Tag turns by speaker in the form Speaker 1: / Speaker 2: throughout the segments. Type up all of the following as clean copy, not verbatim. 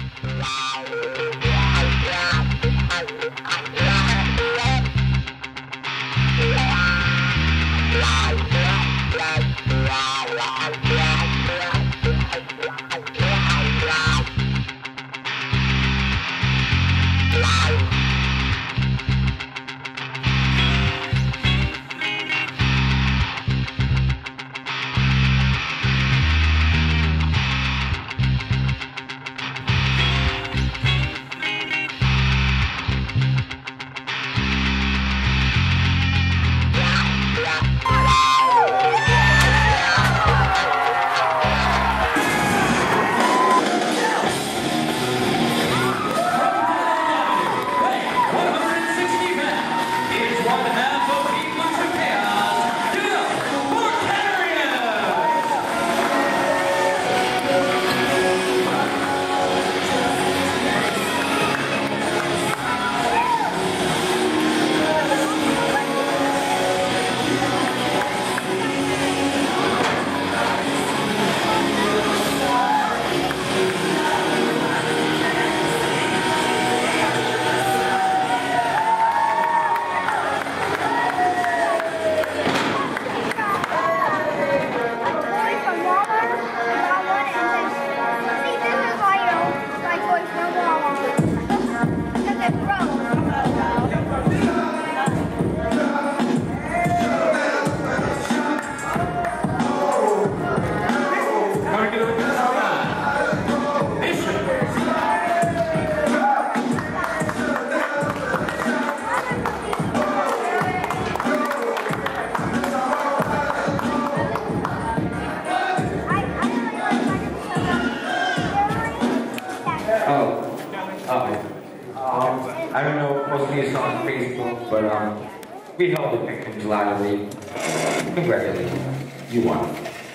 Speaker 1: I don't know if most of you saw on Facebook, but we held the victims gladly. Congratulations, you won.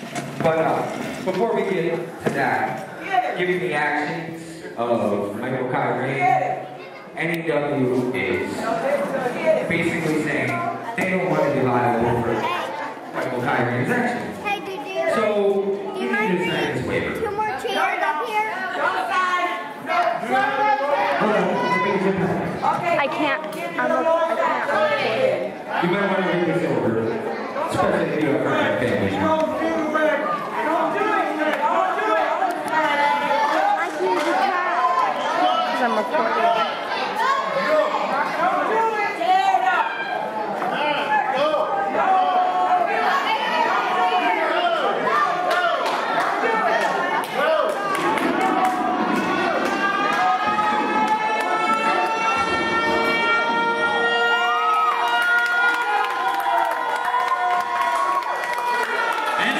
Speaker 1: But before we get to that, given the actions of Michael Kyrie, NEW is basically saying they don't want to be liable for Michael Kyrie's actions.
Speaker 2: Hey, Dudu.
Speaker 1: So,
Speaker 2: do you mind
Speaker 1: sign this waiver.
Speaker 2: 2 more chairs up here?
Speaker 3: I can't. I can't.
Speaker 1: You might want to read this over, especially if you have a family.
Speaker 3: I can't do that because I'm recording.
Speaker 4: And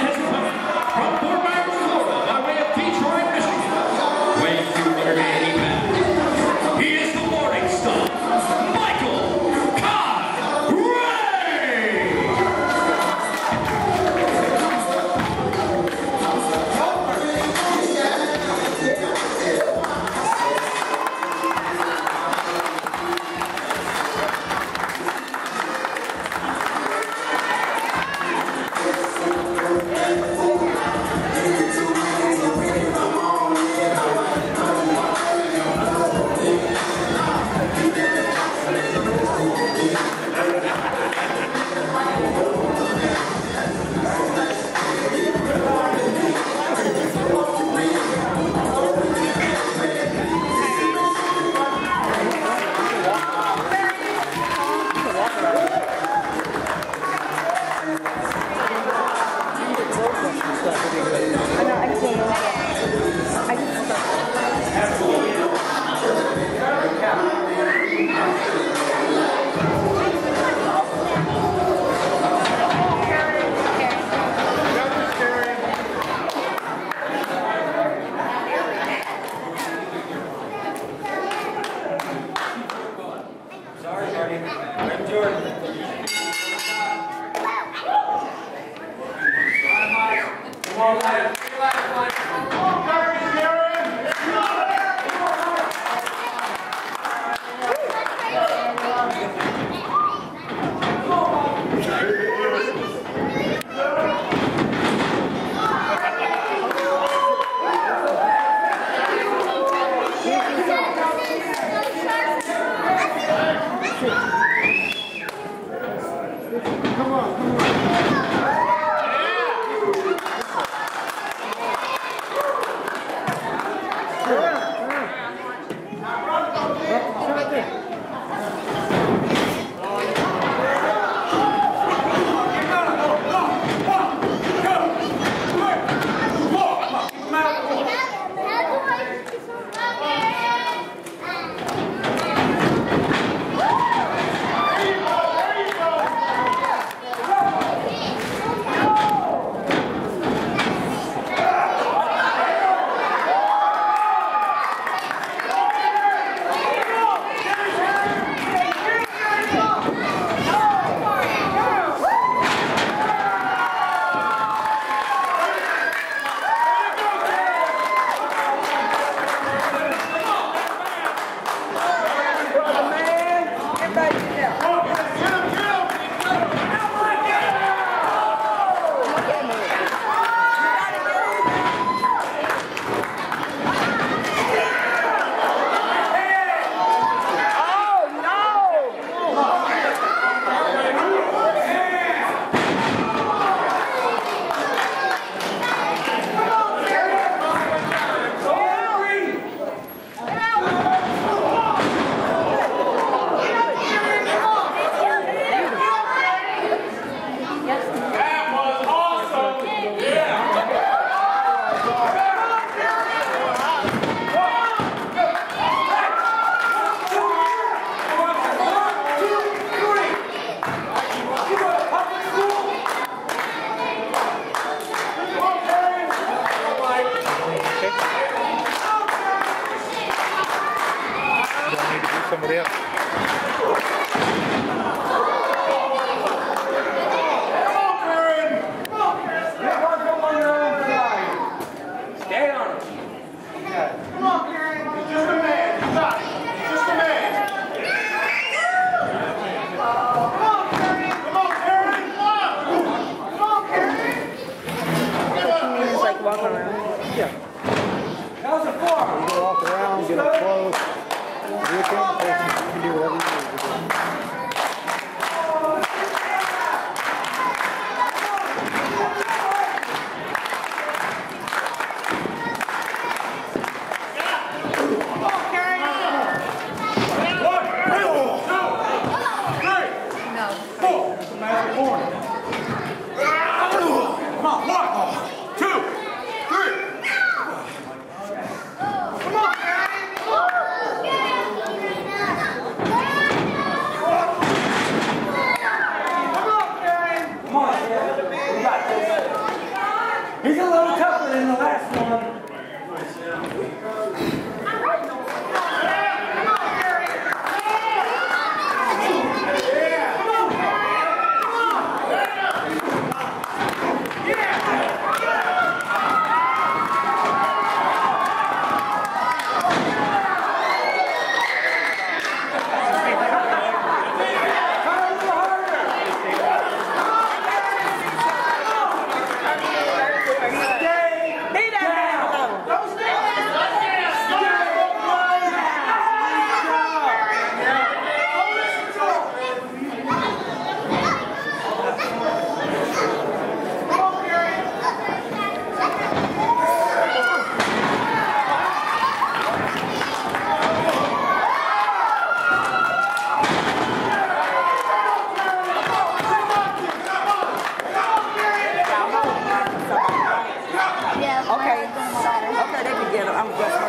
Speaker 2: somebody else.
Speaker 1: Stay on it.
Speaker 2: Come on, Karen. You're just a man. You got it. Just a man. Come on, Karen. Come on, Karen. Come on, Karen.
Speaker 3: He's like walking around.
Speaker 2: Yeah.
Speaker 1: That was a four.
Speaker 2: You can walk around, get up close. You can do whatever you need to do.
Speaker 1: He's a little tougher than the last one.
Speaker 3: Okay, they can get it. I'm just